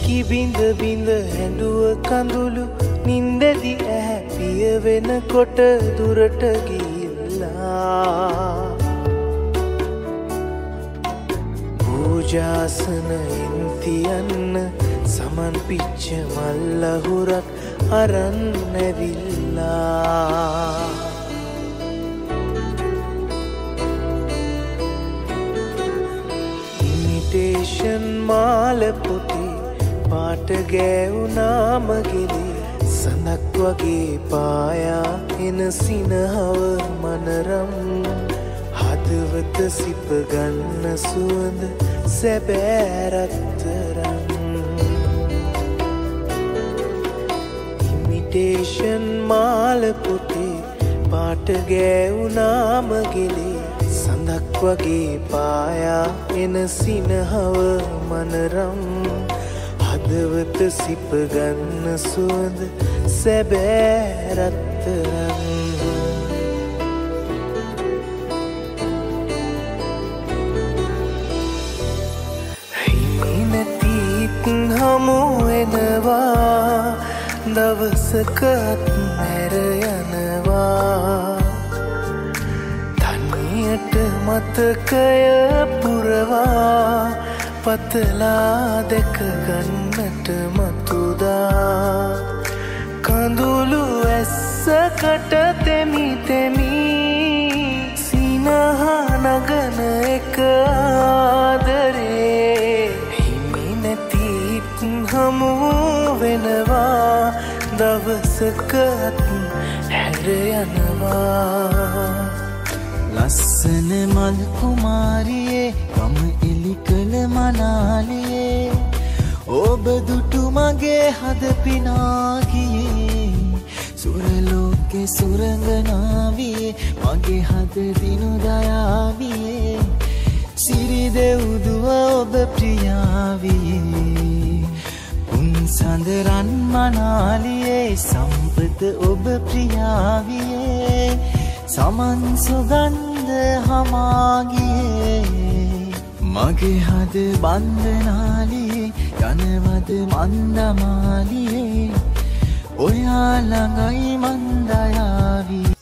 කිබිඳ බිඳ හැඬුව කඳුළු නින්දෙදි ඇහැ පිය වෙනකොට දුරට ගිහිල්ලා පූජාසනයෙන් තියන්න සමන් පිච්ච මල්ලහුරක් අරන් ඇවිල්ලා ඉමිටේෂන් මාල පොටි පාට ගෑවුනාම ගෙලි සඳක් වගේ පායා එන සිනහව මනරම් හදවත සිප ගන්න සුවඳ සැබෑරත්තරම් ඉමිටේෂන් මාල පොටි පාට ගෑවුනාම ගෙලි සඳක් වගේ පායා එන සිනහව මනරම් හදවත සිප ගන්න සුවඳ සැබෑරත්තරම් හිමිනැතිත් හමු වෙනවා දවසකත් මැර යනවා තනියට මතකය පුරවා පතලා දැක ගන්නට මතුදා කඳුළු ඇස්සකට තෙමි තෙමි සිනහ නගන එක ආදරේ හිමි නැතිත් හමු වෙනවා දවසකත් හැර යනවා ලස්සන මල් කුමාරියේ ගම එලි කළ මනාලියේ ඔබ දුටු මගේ හද පිනාගියේ සුරලෝකෙ සුරංගනාවියේ මගේ හද දිනු දයාවියේ සිරි දෙව්දුව ඔබ ප්‍රියාවියේ උන් සඳරන් මනාලියේ සම්පත ඔබ ප්‍රියාවියේ සමන් සුගන්ධ හමාගියේ මගේ හද බන්ධනාලියේ යනවද මන්දමාලියේ ඔයා ළඟයි මන්දයාවී